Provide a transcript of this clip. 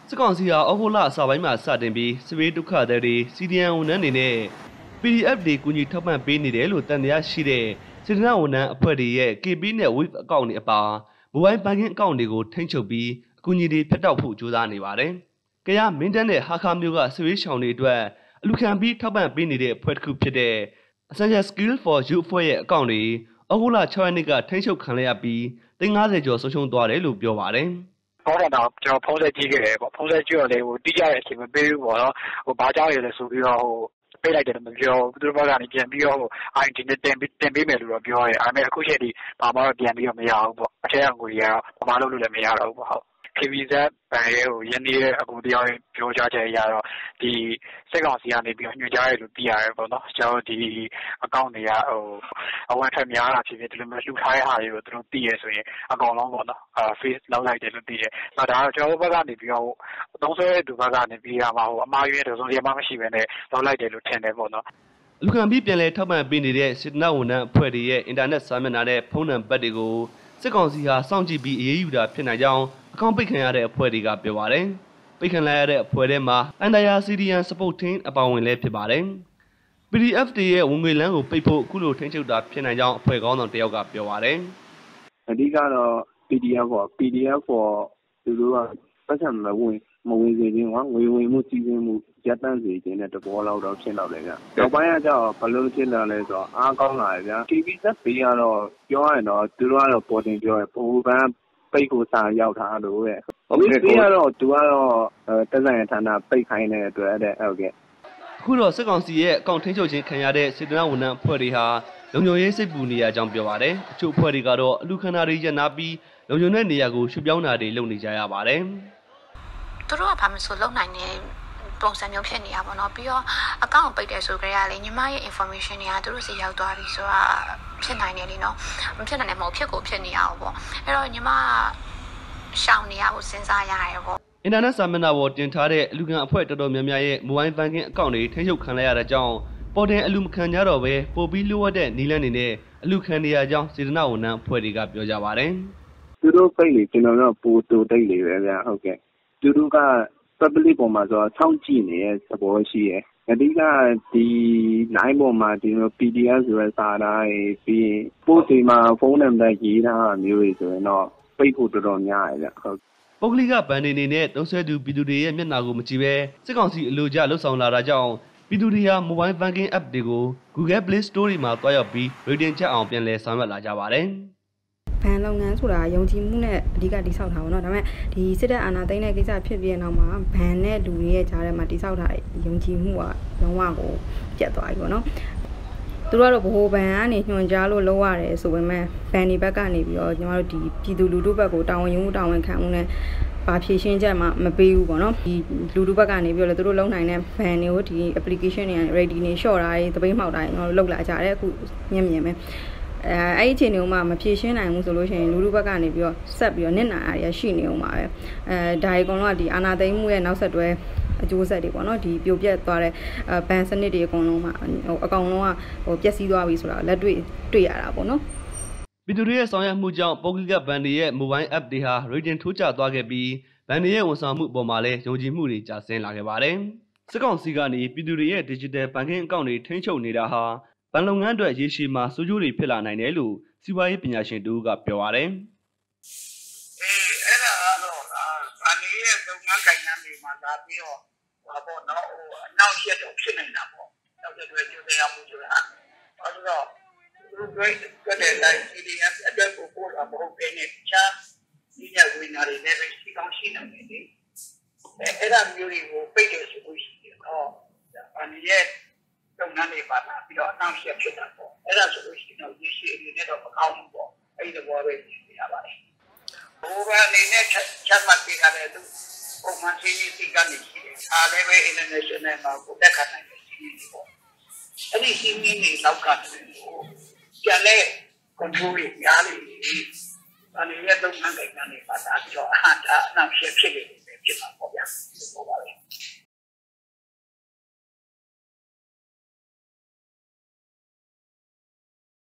စစ်ကောင်စီဟာအောက်တိုဘာလအစပိုင်းမှာစတင်ပြီးစစ်ဘေးဒုက္ခသည်တွေ CDN ဝန်ထမ်းတွေနဲ့ PDF တွေကူညီထောက်ပံ့ပေးနေတယ်လို့တန်တရားရှိတဲ့စေတနာဝန်ထမ်းအဖွဲ့တွေရဲ့ KB နဲ့ Wave အကောင့်တွေအပါမိုဘိုင်းဘဏ်ကင်အကောင့်တွေကိုထိန်းချုပ်ပြီးအကူအညီတွေဖျက်တောက်ဖို့ကြိုးစားနေပါတယ်။ကရမင်းတန်းနဲ့ဟာခါမျိုးကစစ်ဘေးရှောင်တွေအတွက်အလူခံပြီးထောက်ပံ့ပေးနေတဲ့အဖွဲ့တစ်ခုဖြစ်တဲ့ Essential Skill for Youth အဖွဲ့ရဲ့အကောင့်တွေအောက်တိုဘာ6ရက်နေ့ကထိန်းချုပ်ခံရပြီး350ကျော်ဆုံးရှုံးသွားတယ်လို့ပြောပါတယ်။ဟုတ်တယ်တော့ကျွန်တော်ဖုန်းဆက်ကြည့်ခဲ့တယ်ပေါ့ဖုန်းဆက်ကြည့်တော့လေတိကျတဲ့အချိန်မပေးဘူးပေါ့နော်ဘာကြောင့်လဲဆိုပြီးတော့ပေးလိုက်တယ်မပြောဘူးသူတို့ဘက်ကနေပြန်ပြီးတော့IT နဲ့တင်ပေးမယ်လို့တော့ပြောတယ်အဲ့မဲ့အခုချိန်ထိဘာမှတော့ပြန်ပြီးတော့မရဘူးပေါ့အထက်ကငွေကတော့ဘာမှလုပ်လို့လည်းမရတော့ဘူးပေါ့ဟုတ်KBZ ဘဏ်ရဲ့ရင်းနှီးတဲ့အကူတရားပြောကြားချက်အရတော့ဒီစစ်ကောင်စီကနေပြီးတော့ညွှန်ကြားရလို့သိရတယ်ပေါ့နော်ကျွန်တော်ဒီအကောင့်တွေကအဝယ်ထက်များတာဖြစ်ဖြစ်ဒီလိုမျိုးလှူထားတဲ့ဟာတွေကိုသူတို့သိရဆိုရင်အကောင်လုံးပေါ့နော်face လောက်လိုက်တယ်လို့သိတယ်ဒါတော့ကျွန်တော်ဘက်ကနေပြီးတော့သုံးဆွဲတဲ့သူဘက်ကနေပြီးတော့အမှားရွေးတဲ့ဆုံးရမှမရှိဘဲနဲ့လောက်လိုက်တယ်လို့ထင်တယ်ပေါ့နော်လူခံပြီးပြန်လဲထောက်ပံ့ပေးနေတဲ့စေတနာဝန်ထမ်းအဖွဲ့တွေရဲ့အင်တာနက်စာမျက်နှာနဲ့ဖုန်းနံပါတ်တွေကိုစစ်ကောင်စီဟာစောင့်ကြည့်ပြီးအေးအေးယူတာဖြစ်နိုင်ကြောင်းအကောင့်ပိတ်ခံရတဲ့အဖွဲ့တွေကပြောပါတယ်။ပိတ်ခံလိုက်ရတဲ့အဖွဲ့ထဲမှာအန်တရာစီဒီယန်စပုတ်ထင်းအပါဝင်လည်းဖြစ်ပါတယ်။ PDF တွေရဲ့ဝင်ငွေလမ်းကိုပိတ်ဖို့အခုလိုထိန်းချုပ်တာဖြစ်နိုင်ကြောင်းအဖွဲ့ခေါင်းဆောင်တယောက်ကပြောပါတယ်။အဓိကတော့ PDF ပေါ့ PDF ပေါ်သူတို့ကပတ်စံမဝင်စေခြင်းကငွေဝင်မှုစီးဆင်းမှုရပ်တန့်စေခြင်းနဲ့တဘောလောက်တော့ဖြစ်တော့လေဗျ။နောက်ပိုင်းကကြောက်ဘလို့ဖြစ်လာလဲဆိုတော့အားကောင်းလာတယ်ဗျာ။ KBZ ဘေးကတော့ပြောရရင်တော့သူတို့ကတော့ပေါ်တင်ပြောရပုံပန်းပိတ်ကိုစာရောက်ထားလို့တဲ့။ဟုတ်ကဲ့ကိုကတော့သူကတော့တက်ဆိုင်ရဌာနပိတ်ခိုင်းတဲ့အတွက်တဲ့ဟုတ်ကဲ့အခုတော့စစ်ကောင်စီရဲ့အကောင့်ထိန်းချုပ်ခြင်းခံရတဲ့စေတနာဝန်ထမ်းအဖွဲ့တွေဟာလုံခြုံရေးစိတ်ပူနေရကြောင်းပြောပါတယ်။အချို့အဖွဲ့တွေကတော့အလူခန္ဓာတွေရနာပြီးလုံခြုံတဲ့နေရာကိုရွှေ့ပြောင်းတာတွေလုပ်နေကြရပါတယ်။သူတို့ကဘာမှမဆိုလုပ်နိုင်တဲ့ပုံစံမျိုးဖြစ်နေတာပေါ့နော်ပြီးတော့အကောင့်ပိတ်တယ်ဆိုကြရလေညီမရဲ့ information တွေကသူတို့စီရောက်သွားပြီဆိုတာဖြစ်နိုင်တယ်လေနော်မဖြစ်နိုင်တယ်မဟုတ်ဖြစ်ကိုဖြစ်နေရအောင်ပေါ့အဲ့တော့ညီမရှောင်နေရဖို့စဉ်းစားရရပေါ့အင်တာနက်စာမျက်နှာပေါ်တင်ထားတဲ့အလူခံအဖွဲ့တော်တော်များများရဲ့မိုဘိုင်းဘဏ်ကင်အကောင့်တွေထိန်းချုပ်ခံလိုက်ရတဲ့ကြောင်းပေါ်တင်အလူမခံကြတော့ပဲပို့ပြီးလိုအပ်တဲ့နီလန်းနေနဲ့အလူခံနေရကြောင်းစေတနာဝန်ထမ်းအဖွဲ့တွေကပြောကြပါတယ်သူတို့ပိတ်လေကျွန်တော်တို့ပို့တူတိတ်လေပဲဗျာဟုတ်ကဲ့သူတို့ကpublic ပေါ်မှာဆိုစောင့်ကြည့်နေတဲ့သဘောရှိရဲ့အဓိကဒီ line ပေါ်မှာဒီလို PDF ဆိုတဲ့စာသားတွေပြီးရင်ပို့ဒီမှာဖုန်းနံပါတ်ရေးထားတာမျိုးတွေဆိုရင်တော့ပိတ်ဖို့တော်တော်များတယ်ဗျဟုတ်ပုဂ္ဂလိကဗန်နေနဲ့သုံးဆွဲသူပြည်သူတွေရဲ့မျက်နှာကိုမကြည့်ပဲစစ်ကောင်စီအလို့ကြလှုပ်ဆောင်လာတာကြောင့်ပြည်သူတွေဟာ mobile banking app တွေကို Google Play Store တွေမှာတွားရောက်ပြီး rating ချက်အောင်ပြန်လည်ဆောင်ရွက်လာကြပါတယ်ဘဏ်လုပ်ငန်းဆိုတာယုံကြည်မှုနဲ့အဓိကတိဆောက်တာပေါ့နော်ဒါပေမဲ့ဒီစစ်တပ်အာဏာသိမ်းတဲ့ကိစ္စဖြစ်ပြီးတဲ့နောက်မှာဘဏ်နဲ့လူတွေရဲ့ကြားထဲမှာတိဆောက်တာယုံကြည်မှုကလုံးဝကိုပြတ်သွားပြီပေါ့နော်သူတို့ကတော့ဗဟိုဘဏ်ကနေညွှန်ကြားလို့လုပ်ရတယ်ဆိုပေမဲ့ဘဏ်ဒီဘက်ကနေပြီးတော့ညီမတို့ဒီပြည်သူလူထုဘက်ကိုတာဝန်ယူမှုတာဝန်ခံမှုနဲ့ဘာဖြည့်ရှင်းချက်မှမပေးဘူးပေါ့နော်ဒီလူထုဘက်ကနေပြီးတော့သူတို့လုံနိုင်တဲ့ဘဏ်တွေကိုဒီ application တွေ ready နေ short တာတွေသပိတ်မှောက်တာတွေကျွန်တော်တို့လုပ်လာကြတယ်အခုမြင်ပဲအဲ့ဒီအချိန်မျိုးမှာမဖြည့်ရှင်းနိုင်ဘူးဆိုလို့ရှိရင်လူလူဘက်ကနေပြီးတော့ဆက်ပြီးတော့နစ်နာရရှိနေအောင်ပါပဲဒါတွေအကုန်လုံးကဒီအာနာသိမ်းမှုရဲ့နောက်ဆက်တွဲအကျိုးဆက်တွေပေါ့နော်ဒီပြိုပြက်သွားတဲ့ဘန်စနစ်တွေအကုန်လုံးမှာအကောင်လုံးကပျက်စီးသွားပြီဆိုတာလက်တွေ့ရတာပေါ့နော်ပြည်သူတွေရဲ့ဆောင်ရွက်မှုကြောင့်ပုဂ္ဂလိကဘဏ်တွေရဲ့ mobile app တွေဟာ rating ထိုးကျသွားခဲ့ပြီးဘဏ်တွေရဲ့ဝန်ဆောင်မှုအပေါ်မှာလည်းယုံကြည်မှုတွေကျဆင်းလာခဲ့ပါတယ်စစ်ကောင်စီကနေပြည်သူတွေရဲ့ digital banking အကောင့်တွေထိန်းချုပ်နေတာဟာဘဏ်လုပ်ငန်းအတွက်ရေရှည်မှာစိုးကျိုးတွေဖြစ်လာနိုင်တယ်လို့စီးပွားရေးပညာရှင်တူကပြောပါတယ်အဲ့ဒါကတော့အနည်းရဲ့လုပ်ငန်းကိုင်နှံတွေမှာလာပြီးတော့ပေါ့နော်အနောက်ရှက်တော့ဖြစ်နေတာပေါ့နောက်ဆက်တွဲပြောရမှုဆိုတာအဲ့တော့သူတို့ကလည်းတိုင်း CDF အတွက်ကိုပို့လာမဟုတ်ဘဲနဲ့ချာဒီညဝင်လာတဲ့လည်းရှိကောင်းရှိနေတယ်လေအဲ့ဒါမျိုးတွေကိုပိတ်တယ်ဆိုလို့ရှိရင်တော့အနည်းရဲ့လုပ်ငန်းတွေပါလာပြီးတော့အနောက်ရှက်ဖြစ်တာပေါ့အဲ့ဒါဆိုလို့ရှိရင်တော့ရေရှည်အနေနဲ့တော့မကောင်းဘူးပေါ့အဲ့ဒီဘောပဲသိရပါတယ်ဘိုးဘအနေနဲ့ချက်မှတ်ပေးရတယ်သူပုံမှန်စီစီကနေရှိတယ်အားလည်းပဲ international မှာကိုတက်ခါနိုင်တယ်စီစီပေါ့အဲ့ဒီစီမီနေလောက်ကတည်းကကျန်တဲ့ control တွေများနေတယ်အနေနဲ့လုပ်ငန်းကိန်းတွေပါလာပြီးတော့အနောက်ရှက်ဖြစ်နေတယ်ဖြစ်မှာပေါ့